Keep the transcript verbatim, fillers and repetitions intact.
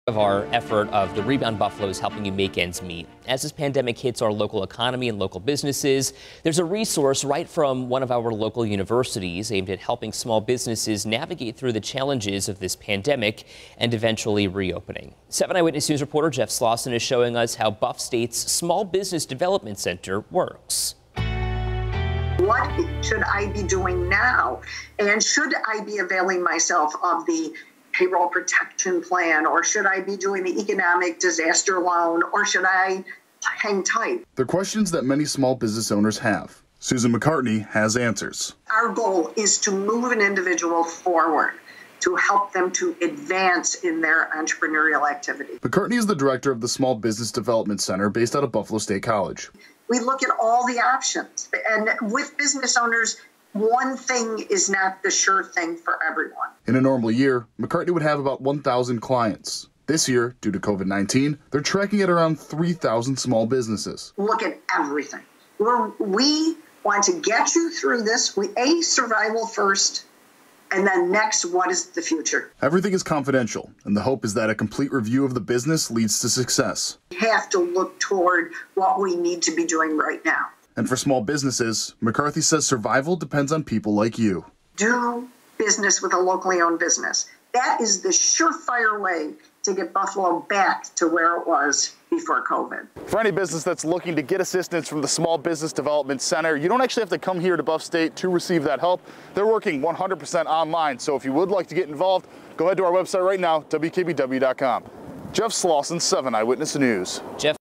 Of our effort of the Rebound Buffaloes helping you make ends meet. As this pandemic hits our local economy and local businesses, there's a resource right from one of our local universities aimed at helping small businesses navigate through the challenges of this pandemic and eventually reopening. seven Eyewitness News reporter Jeff Slauson is showing us how Buff State's Small Business Development Center works. What should I be doing now? And should I be availing myself of the payroll protection plan, or should I be doing the economic disaster loan, or should I hang tight? They're questions that many small business owners have. Susan McCartney has answers. Our goal is to move an individual forward, to help them to advance in their entrepreneurial activity. McCartney is the director of the Small Business Development Center based out of Buffalo State College. We look at all the options, and with business owners, one thing is not the sure thing for everyone. In a normal year, McCartney would have about one thousand clients. This year, due to COVID nineteen, they're tracking at around three thousand small businesses. Look at everything. We're, we want to get you through this. We A, survival first, and then next, what is the future? Everything is confidential, and the hope is that a complete review of the business leads to success. We have to look toward what we need to be doing right now. And for small businesses, McCarthy says survival depends on people like you. Do business with a locally owned business. That is the surefire way to get Buffalo back to where it was before COVID. For any business that's looking to get assistance from the Small Business Development Center, you don't actually have to come here to Buff State to receive that help. They're working one hundred percent online, so if you would like to get involved, go ahead to our website right now, W K B W dot com. Jeff Slauson, seven Eyewitness News. Jeff